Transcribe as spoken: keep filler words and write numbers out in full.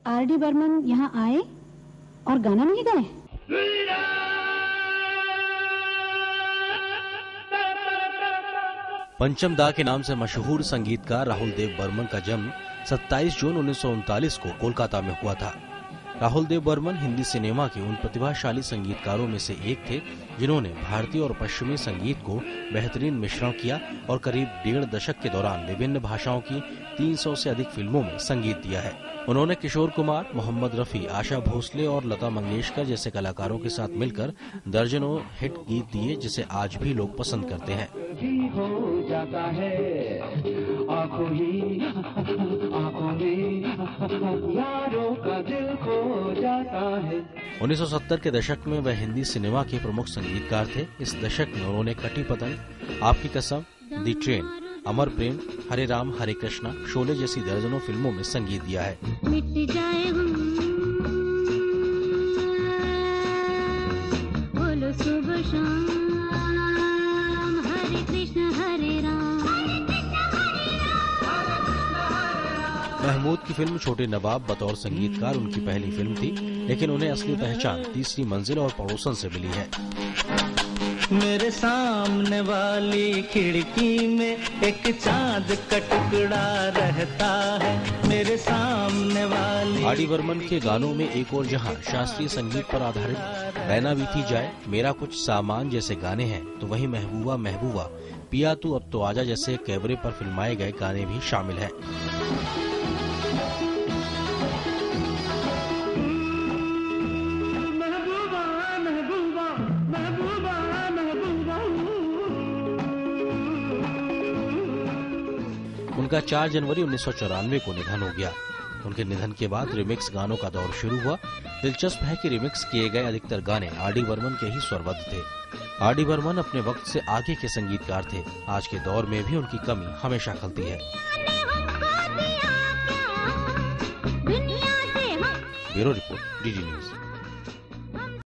R D Burman यहाँ आए और गाना नहीं गाए? पंचम दा के नाम से मशहूर संगीतकार राहुल देव बर्मन का जन्म सत्ताईस जून उन्नीस सौ उनतालीस को कोलकाता में हुआ था। राहुल देव बर्मन हिंदी सिनेमा के उन प्रतिभाशाली संगीतकारों में से एक थे जिन्होंने भारतीय और पश्चिमी संगीत को बेहतरीन मिश्रण किया और करीब डेढ़ दशक के दौरान विभिन्न भाषाओं की तीन सौ से अधिक फिल्मों में संगीत दिया है। उन्होंने किशोर कुमार, मोहम्मद रफी, आशा भोसले और लता मंगेशकर जैसे कलाकारों के साथ मिलकर दर्जनों हिट गीत दिए जिसे आज भी लोग पसंद करते हैं। हो जाता है आँखों ही आँखों में यारों का दिल खो जाता है। उन्नीस सौ सत्तर के दशक में वह हिंदी सिनेमा के प्रमुख संगीतकार थे। इस दशक में उन्होंने कटी पतंग, आपकी कसम, दी ट्रेन, अमर प्रेम, हरे राम हरे कृष्णा, शोले जैसी दर्जनों फिल्मों में संगीत दिया है। मिट जाए हम बोलो सुबह शाम, हरे कृष्ण हरे राम। महमूद की फिल्म छोटे नवाब बतौर संगीतकार उनकी पहली फिल्म थी, लेकिन उन्हें असली पहचान तीसरी मंजिल और पड़ोसन से मिली है। मेरे सामने वाली खिड़की में एक चांद का टुकड़ा रहता है, मेरे सामने वाली। आर डी बर्मन के गानों में एक और जहां शास्त्रीय संगीत पर आधारित रहना बीती जाए, मेरा कुछ सामान जैसे गाने हैं, तो वहीं महबूबा महबूबा, पिया तू अब तो आजा जैसे कैबरे पर फिल्माए गए गाने भी शामिल हैं। उनका चार जनवरी उन्नीस सौ चौरानवे को निधन हो गया। उनके निधन के बाद रिमिक्स गानों का दौर शुरू हुआ। दिलचस्प है कि रिमिक्स किए गए अधिकतर गाने आर डी बर्मन के ही स्वरबद्ध थे। आर डी बर्मन अपने वक्त से आगे के संगीतकार थे। आज के दौर में भी उनकी कमी हमेशा खलती है। Bureau report, D D news.